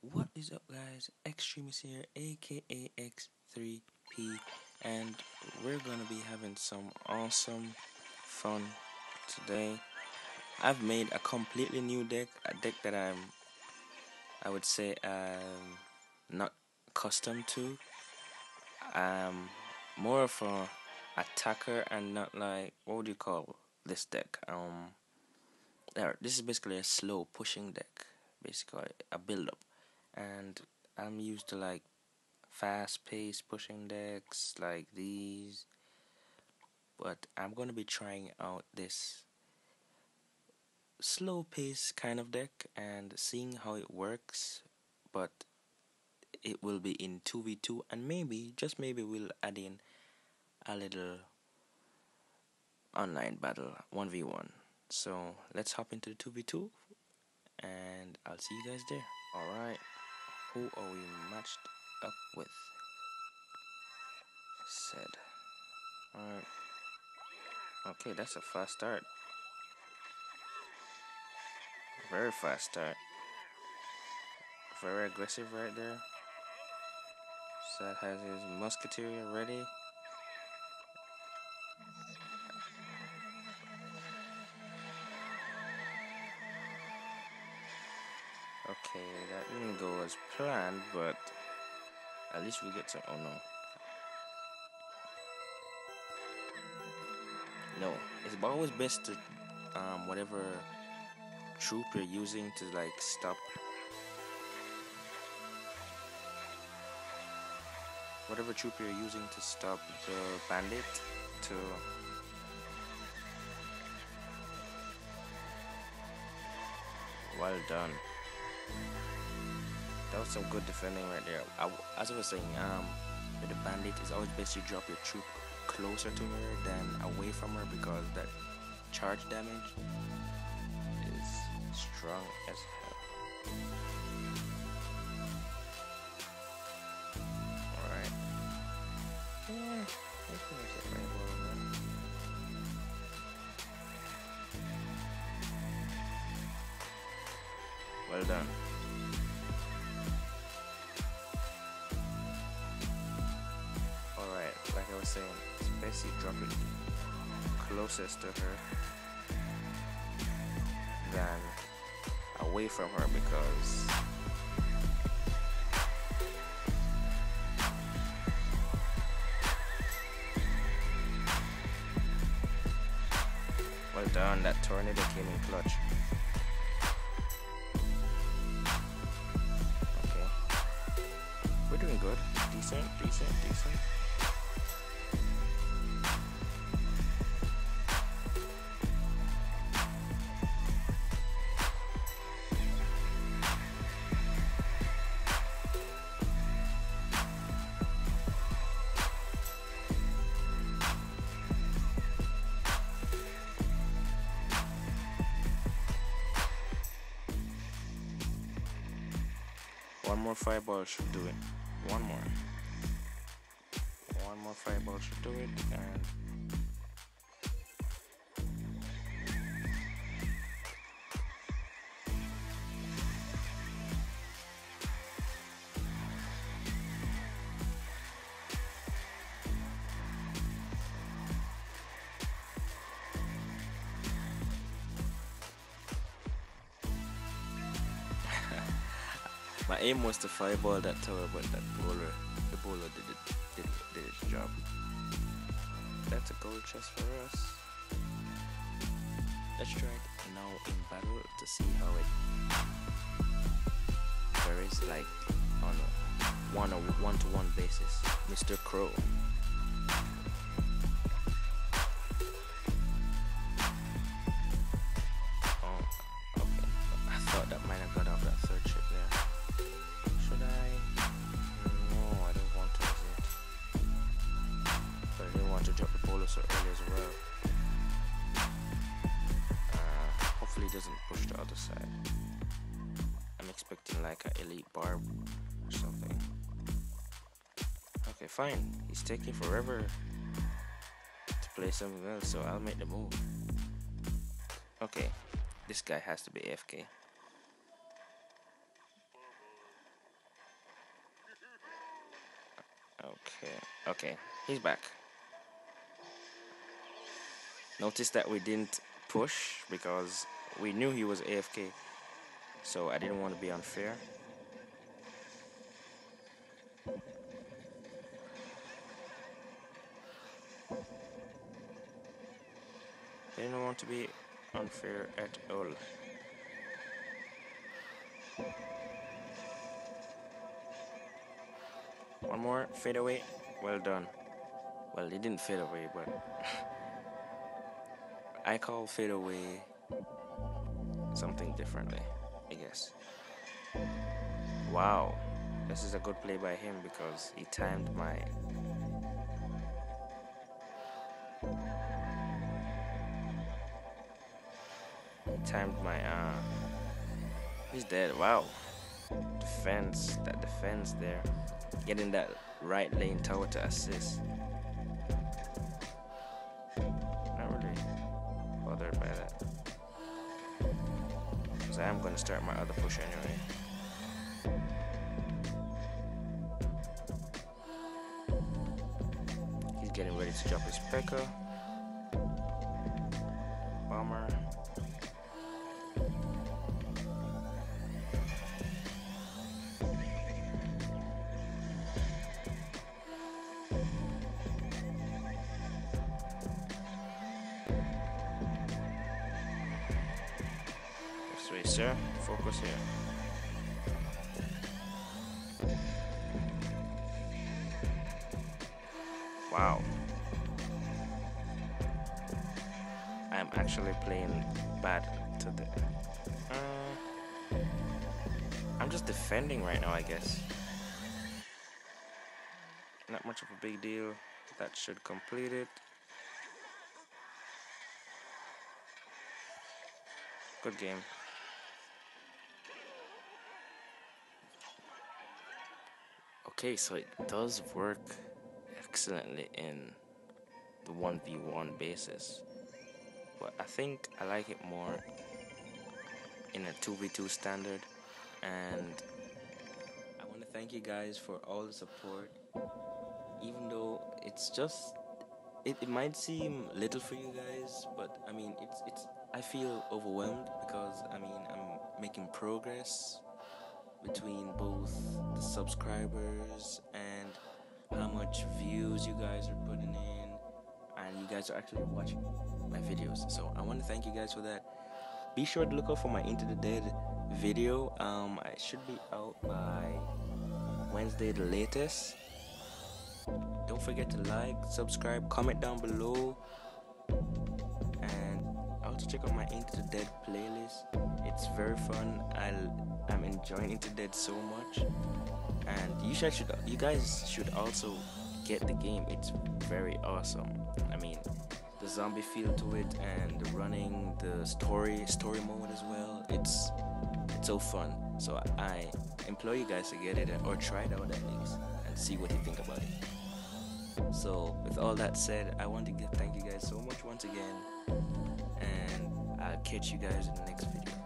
What is up, guys? Extremist here, aka X3P, and we're gonna be having some awesome fun today. I've made a completely new deck, a deck that I would say, not accustomed to. I'm more of a attacker and not like, what would you call this deck? This is basically a slow pushing deck, basically a build up, and I'm used to like fast paced pushing decks like these, but I'm gonna be trying out this slow paced kind of deck and seeing how it works. But it will be in 2v2, and maybe, just maybe, we'll add in a little online battle 1v1. So let's hop into the 2v2 and I'll see you guys there. Alright, who are we matched up with? Said. Alright. Okay, that's a fast start. Very fast start. Very aggressive right there. Sad has his musketeer ready. Okay, that didn't go as planned, but at least we get some. Oh no. No, it's always best to whatever troop you're using to like stop whatever troop you're using to stop the bandit to well done. That was some good defending right there. As I was saying, with the bandit, it's always best you drop your troop closer to her than away from her because that charge damage is strong as hell. Alright. Yeah, I think I get very well done. Well done. Alright, like I was saying, it's best you drop it closest to her than away from her because well done, that tornado came in clutch. Okay. We're doing good. Decent. One more fireball should do it. One more fireball should do it, and my aim was to fireball that tower, but the bowler did its job. That's a gold chest for us. Let's try it now in battle to see how it varies, like on a one-to-one basis. Mr. Crow. Oh, okay. I thought that might have got off that third ship there. Should I? No, I don't want to exit. But I didn't want to drop the bowler so early as well. Hopefully it doesn't push the other side. I'm expecting like an elite barb or something. Okay, fine. He's taking forever to play something else, so I'll make the move. Okay, this guy has to be AFK. Okay, he's back. Notice that we didn't push because we knew he was AFK, so I didn't want to be unfair. Didn't want to be unfair at all. One more fade away. Well done. Well, he didn't fade away, but I call fade away something differently, I guess. Wow, this is a good play by him because he timed my he's dead. Wow. That defense there. Getting that right lane tower to assist. Not really bothered by that. Because I am going to start my other push anyway. He's getting ready to drop his P.E.K.K.A. Bomber. Sir, focus here. Wow. I am actually playing bad to the... I'm just defending right now, I guess. Not much of a big deal. That should complete it. Good game. Okay, so it does work excellently in the 1v1 basis, but I think I like it more in a 2v2 standard. And I want to thank you guys for all the support, even though it's just it might seem little for you guys, but I mean it's I feel overwhelmed because I mean I'm making progress between both the subscribers and how much views you guys are putting in, and you guys are actually watching my videos. So I want to thank you guys for that. Be sure to look out for my Into the Dead video. I should be out by Wednesday the latest. Don't forget to like, subscribe, comment down below, and also check out my Into the Dead playlist. It's very fun. I'm enjoying Into the Dead so much, and you guys should also get the game. It's very awesome. I mean, the zombie feel to it and the running, the story mode as well. It's so fun. So I implore you guys to get it or try it out at least and see what you think about it. So with all that said, I want to thank you guys so much once again, and I'll catch you guys in the next video.